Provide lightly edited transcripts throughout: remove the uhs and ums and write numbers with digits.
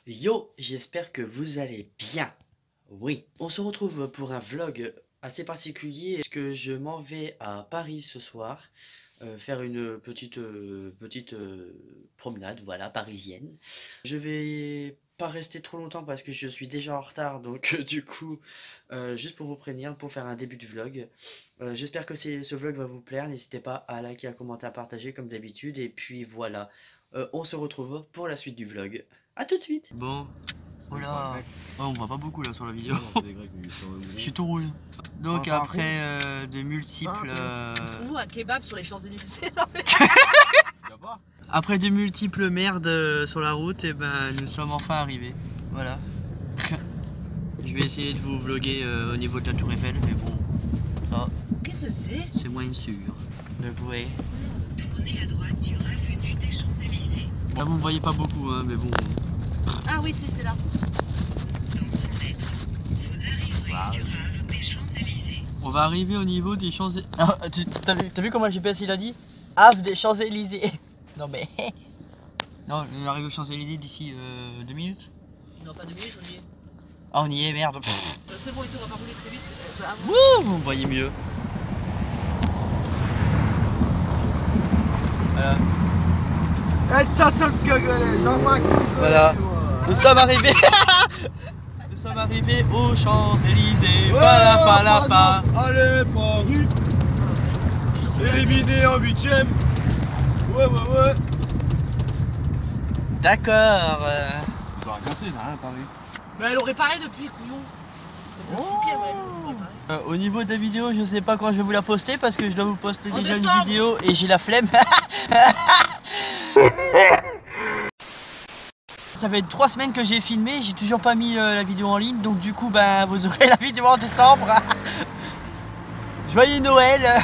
Yo, j'espère que vous allez bien. Oui, on se retrouve pour un vlog assez particulier parce que je m'en vais à Paris ce soir faire une petite promenade, voilà, parisienne. Je vais pas rester trop longtemps parce que je suis déjà en retard, donc du coup, juste pour vous prévenir, pour faire un début de vlog. J'espère que ce vlog va vous plaire, n'hésitez pas à liker, à commenter, à partager comme d'habitude, et puis voilà, on se retrouve pour la suite du vlog. A tout de suite. Bon, voilà. Oh, on voit pas beaucoup là sur la vidéo. Je suis tout rouge. Donc après de multiples... Trouve-vous un kebab sur les Champs-Élysées. Après de multiples merdes sur la route, et ben nous sommes enfin arrivés. Voilà. Je vais essayer de vous vlogger au niveau de la Tour Eiffel, mais bon, ça... Qu'est-ce que c'est? C'est moins sûr. Donc ouais. Tournez à droite sur avenue des Champs-Élysées. Là vous ne voyez pas beaucoup, hein, mais bon. Ah oui, c'est là. Dans 100 mètres, vous arriverez sur Ave des Champs-Élysées. On va arriver au niveau des Champs-Élysées. Ah, t'as vu comment le GPS il a dit? Ave des Champs-Élysées. Non mais... Non, on arrive aux Champs-Élysées d'ici 2 minutes. Non, pas 2 minutes, on y est. Ah on y est, merde. C'est bon, ici on va pas rouler très vite. Wouh, vous me voyez mieux. Voilà. Voilà. Nous sommes arrivés. Nous sommes arrivés aux Champs-Élysées. Palapalapa. Allez Paris. Éliminé en 8ème. Ouais. D'accord. Ça va rien, c'est rien Paris. Mais elle aurait parlé depuis, couillon. Au niveau de la vidéo, je sais pas quand je vais vous la poster parce que je dois vous poster déjà une décembre. vidéo et j'ai la flemme. Ça fait 3 semaines que j'ai filmé, j'ai toujours pas mis la vidéo en ligne, donc du coup ben vous aurez la vidéo en décembre. Joyeux Noël.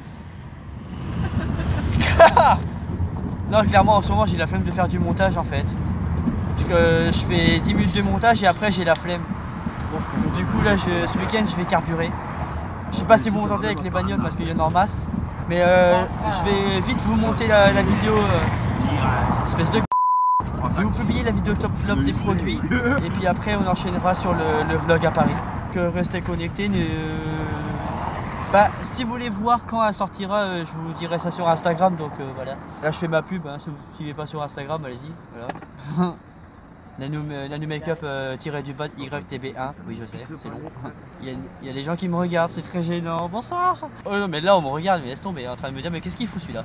Non, clairement en ce moment j'ai la flemme de faire du montage en fait. Parce que je fais 10 minutes de montage et après j'ai la flemme. Donc, du coup là ce week-end je vais carburer. Je sais pas si vous m'entendez avec les bagnoles parce qu'il y en a en masse. Mais je vais vite vous monter la vidéo espèce de... Je vais vous publier la vidéo top flop des produits. Et puis après on enchaînera sur le vlog à Paris. Que restez connectés. Bah, si vous voulez voir quand elle sortira, je vous dirai ça sur Instagram. Donc voilà. Là je fais ma pub, hein, si vous ne suivez pas sur Instagram, allez-y. Voilà. Nanu Makeup du bas YTB1, oui je sais, c'est long. Il y a des gens qui me regardent, c'est très gênant. Bonsoir. Oh non mais là on me regarde, mais laisse tomber, en train de me dire mais qu'est-ce qu'il fout celui-là?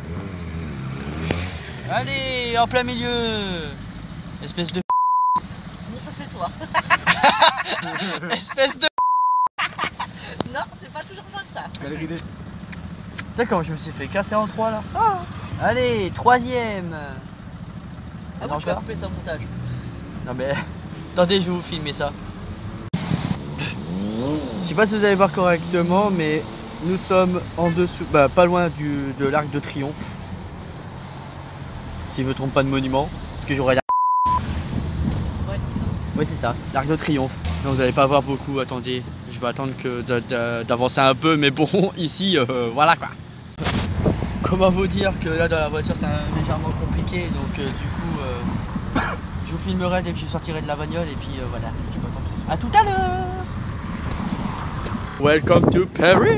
Allez, en plein milieu. Espèce de... Non, ça c'est toi. Espèce de... Non, c'est pas toujours comme ça. D'accord, je me suis fait casser en 3 là. Ah. Allez, 3ème. Ah bon, tu vas couper ça au montage. Non mais... Attendez, je vais vous filmer ça. Je sais pas si vous allez voir correctement, mais nous sommes en dessous, bah pas loin de l'Arc de Triomphe. Si je me trompe pas de monument, parce que j'aurais la... Ouais, c'est ça. Oui c'est ça, l'Arc de Triomphe. Non, vous allez pas voir beaucoup, attendez. Je vais attendre que d'avancer un peu, mais bon, ici, voilà quoi. Comment vous dire que là dans la voiture c'est légèrement compliqué, donc du coup... je vous filmerai dès que je sortirai de la bagnole et puis voilà, je m'attends tout. A tout à l'heure. Welcome to Paris.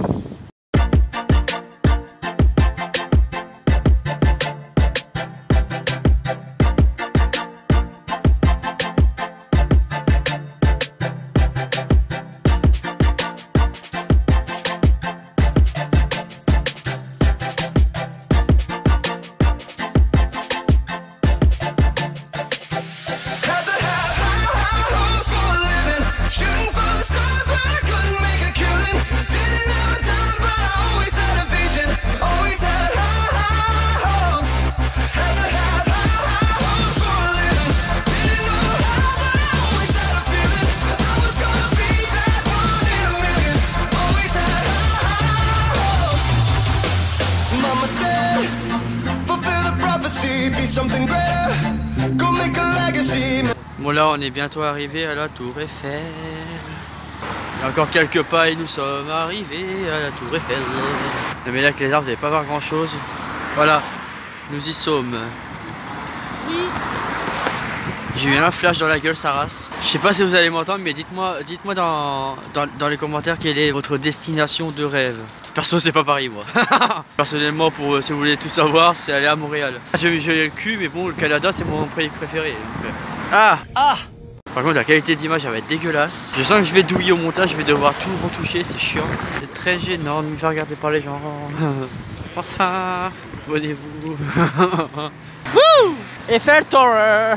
Bon là on est bientôt arrivé à la Tour Eiffel. Il y a encore quelques pas et nous sommes arrivés à la Tour Eiffel. Non mais là avec les arbres vous n'allez pas voir grand chose. Voilà, nous y sommes. Oui. J'ai eu un flash dans la gueule, sa race. Je sais pas si vous allez m'entendre, mais dites-moi dans les commentaires quelle est votre destination de rêve. Perso, c'est pas Paris, moi. Personnellement, si vous voulez tout savoir, c'est aller à Montréal. J'ai le cul, mais bon, le Canada, c'est mon pays préféré. Donc... Ah! Par contre, la qualité d'image, elle va être dégueulasse. Je sens que je vais douiller au montage, je vais devoir tout retoucher, c'est chiant. C'est très gênant de me faire regarder par les gens. Pour ça, abonnez-vous. Wouh! Eiffel Tower!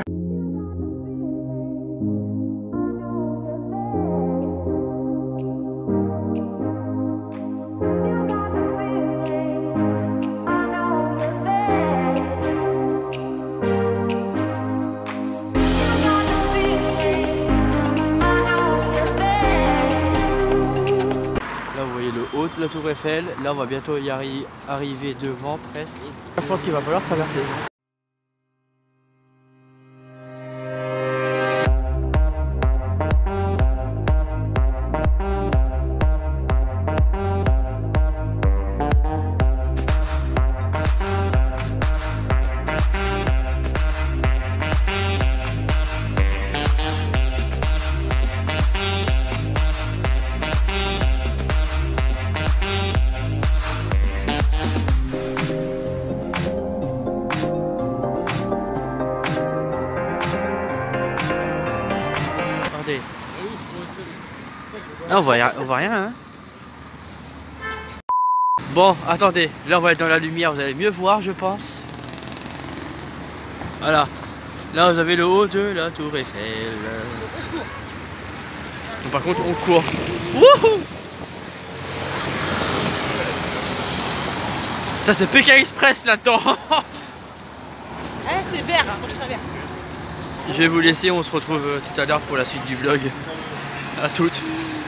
La tour Eiffel, là on va bientôt y arriver devant presque. Je pense qu'il va falloir traverser. Ah, on voit rien hein. Bon, attendez, là on va être dans la lumière, vous allez mieux voir je pense. Voilà, là vous avez le haut de la tour Eiffel. Donc, par contre on court. Wouhou! Ça c'est Pékin Express là-dedans. C'est vert, hein, moi je traverse. Je vais vous laisser, on se retrouve tout à l'heure pour la suite du vlog. À toutes.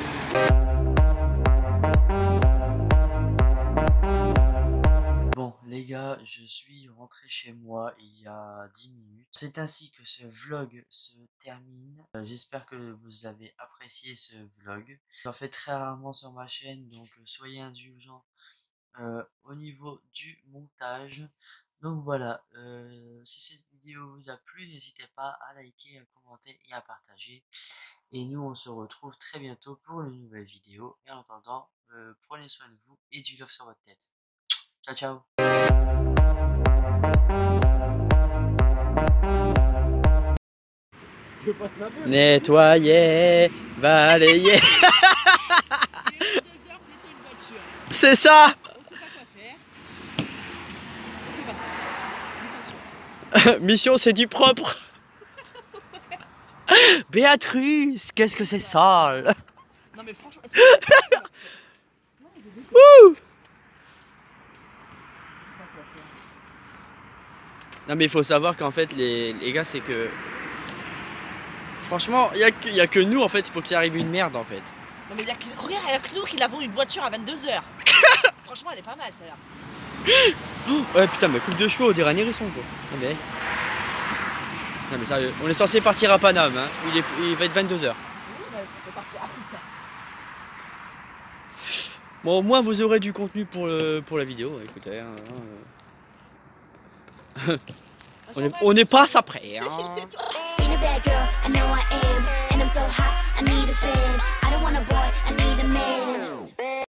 Bon les gars, je suis rentré chez moi il y a 10 minutes. C'est ainsi que ce vlog se termine. J'espère que vous avez apprécié ce vlog. J'en fais très rarement sur ma chaîne, donc soyez indulgents au niveau du montage. Donc voilà, si cette vidéo vous a plu, n'hésitez pas à liker, à commenter et à partager. Et nous on se retrouve très bientôt pour une nouvelle vidéo. Et en attendant, prenez soin de vous et du love sur votre tête. Ciao ciao. Nettoyer, balayer. C'est ça. Mission, c'est du propre. Béatrice, qu'est-ce que c'est sale. Non mais franchement... Non mais il faut savoir qu'en fait les gars c'est que... Franchement, il y a que nous en fait, il faut qu'il arrive une merde en fait. Non mais regarde, il y a que nous qui l'avons une voiture à 22 h. Franchement elle est pas mal celle-là. Ouais putain mais coupe de chevaux, on dirait un hérisson quoi. Non mais sérieux, on est censé partir à Paname hein. Il va être 22 h. Oui, on peut partir à Afrique. Bon au moins vous aurez du contenu pour la vidéo, écoutez hein, on n'est pas ça près hein. Bad girl, I know I am, and I'm so hot, I need a fan. I don't want a boy, I need a man.